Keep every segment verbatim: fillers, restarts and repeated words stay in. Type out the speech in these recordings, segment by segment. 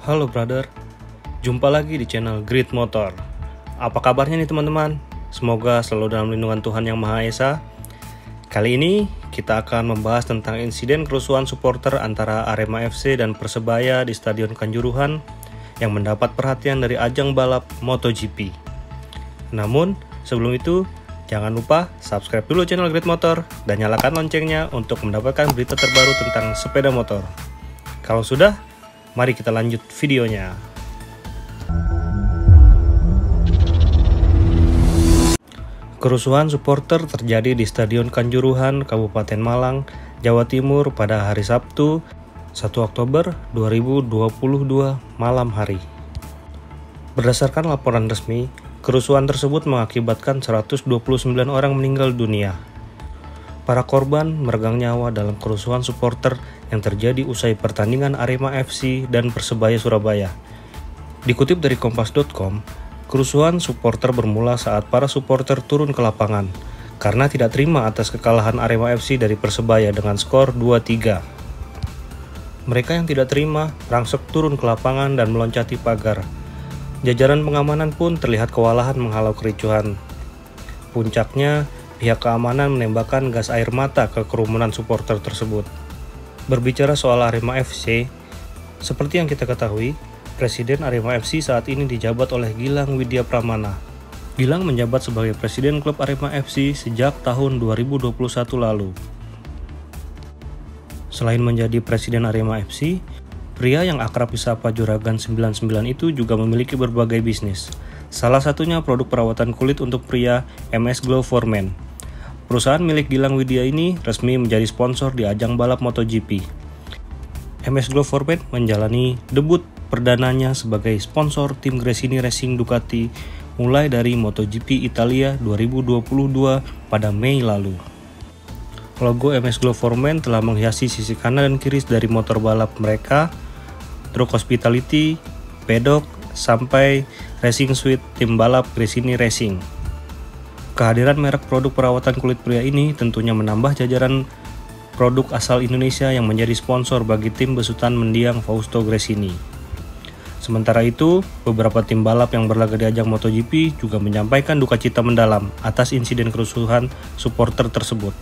Halo brother, jumpa lagi di channel Grid Motor. Apa kabarnya nih teman-teman? Semoga selalu dalam lindungan Tuhan Yang Maha Esa. Kali ini kita akan membahas tentang insiden kerusuhan supporter antara Arema F C dan Persebaya di Stadion Kanjuruhan yang mendapat perhatian dari ajang balap MotoGP. Namun sebelum itu, jangan lupa subscribe dulu channel Grid Motor dan nyalakan loncengnya untuk mendapatkan berita terbaru tentang sepeda motor. Kalau sudah, mari kita lanjut videonya. Kerusuhan supporter terjadi di Stadion Kanjuruhan, Kabupaten Malang, Jawa Timur pada hari Sabtu, satu Oktober dua ribu dua puluh dua malam hari. Berdasarkan laporan resmi, kerusuhan tersebut mengakibatkan seratus dua puluh sembilan orang meninggal dunia. Para korban meregang nyawa dalam kerusuhan supporter yang terjadi usai pertandingan Arema F C dan Persebaya Surabaya. Dikutip dari kompas titik com, kerusuhan supporter bermula saat para supporter turun ke lapangan karena tidak terima atas kekalahan Arema F C dari Persebaya dengan skor dua tiga. Mereka yang tidak terima langsung turun ke lapangan dan meloncati pagar. Jajaran pengamanan pun terlihat kewalahan menghalau kericuhan. Puncaknya, pihak keamanan menembakkan gas air mata ke kerumunan supporter tersebut. Berbicara soal Arema F C, seperti yang kita ketahui, Presiden Arema F C saat ini dijabat oleh Gilang Widya Pramana. Gilang menjabat sebagai Presiden klub Arema F C sejak tahun dua ribu dua puluh satu lalu. Selain menjadi Presiden Arema F C, pria yang akrab disapa Juragan sembilan sembilan itu juga memiliki berbagai bisnis. Salah satunya produk perawatan kulit untuk pria M S Glow for Men. Perusahaan milik Gilang Widya ini resmi menjadi sponsor di ajang balap MotoGP. M S Glow for Men menjalani debut perdananya sebagai sponsor tim Gresini Racing Ducati mulai dari MotoGP Italia dua ribu dua puluh dua pada Mei lalu. Logo M S Glow for Men telah menghiasi sisi kanan dan kiri dari motor balap mereka, truk hospitality, pedok, sampai racing suite tim balap Gresini Racing. Kehadiran merek produk perawatan kulit pria ini tentunya menambah jajaran produk asal Indonesia yang menjadi sponsor bagi tim besutan mendiang Fausto Gresini. Sementara itu, beberapa tim balap yang berlaga di ajang MotoGP juga menyampaikan duka cita mendalam atas insiden kerusuhan supporter tersebut.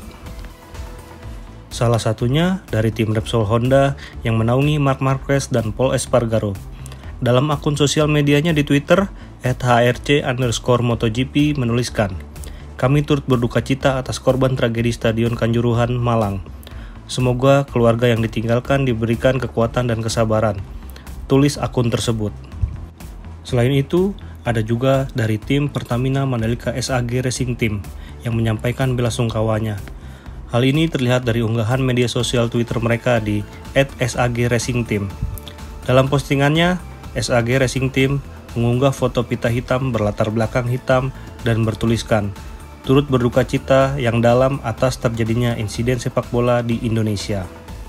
Salah satunya dari tim Repsol Honda yang menaungi Marc Marquez dan Pol Espargaro. Dalam akun sosial medianya di Twitter, et h r c underscore MotoGP menuliskan, "Kami turut berduka cita atas korban tragedi Stadion Kanjuruhan, Malang. Semoga keluarga yang ditinggalkan diberikan kekuatan dan kesabaran," tulis akun tersebut. Selain itu, ada juga dari tim Pertamina Mandalika S A G Racing Team yang menyampaikan bela sungkawanya. Hal ini terlihat dari unggahan media sosial Twitter mereka di et s a g racing team. Dalam postingannya, S A G Racing Team mengunggah foto pita hitam berlatar belakang hitam dan bertuliskan, "Turut berduka cita yang dalam atas terjadinya insiden sepak bola di Indonesia."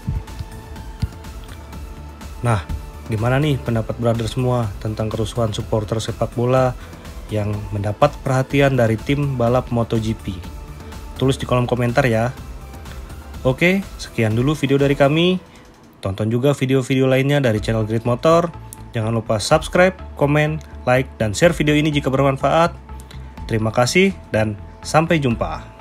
Nah, gimana nih pendapat brother semua tentang kerusuhan supporter sepak bola yang mendapat perhatian dari tim balap MotoGP? Tulis di kolom komentar ya. Oke, sekian dulu video dari kami. Tonton juga video-video lainnya dari channel Grid Motor. Jangan lupa subscribe, komen, like, dan share video ini jika bermanfaat. Terima kasih dan sampai jumpa.